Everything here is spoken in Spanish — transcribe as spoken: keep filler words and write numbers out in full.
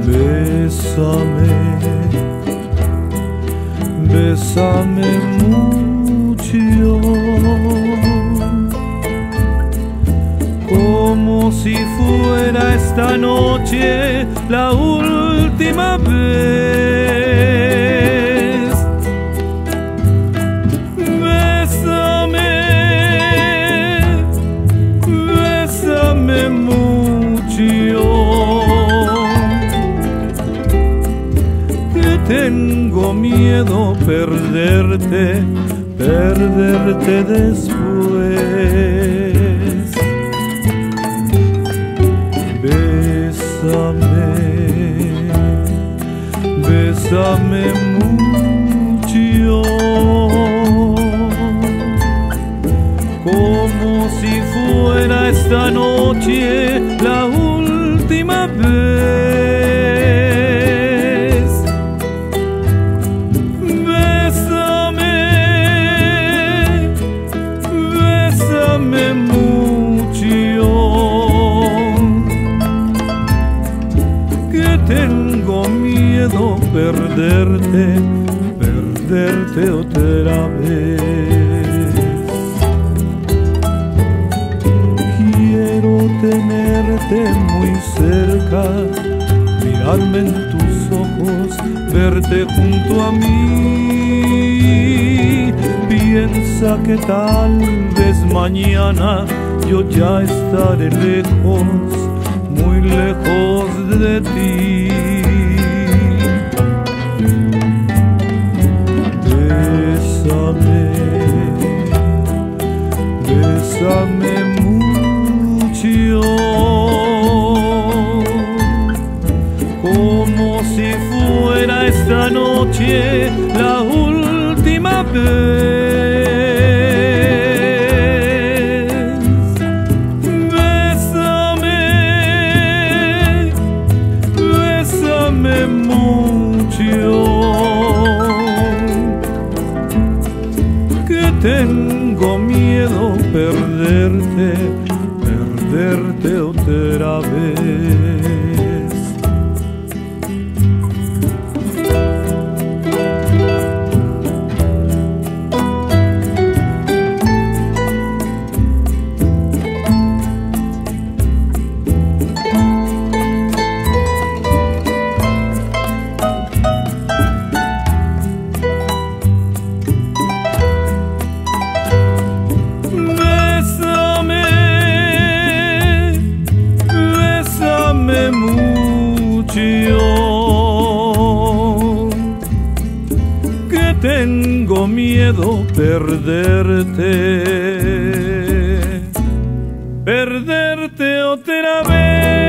Bésame, bésame mucho, como si fuera esta noche la última vez. Bésame, bésame mucho, que tengo miedo perderte, perderte después. Bésame, bésame mucho, como si fuera esta noche la última vez. Bésame, bésame mucho, que tengo miedo perderte, perderte otra vez. Quiero tenerte muy cerca, mirarme en tus ojos, verte junto a mí. Piensa que tal vez mañana yo ya estaré lejos, muy lejos de ti. Bésame, bésame mucho, como si fuera esta noche la última vez. Mucho, que tengo miedo perderte, perderte otra vez. Que tengo miedo perderte, perderte otra vez.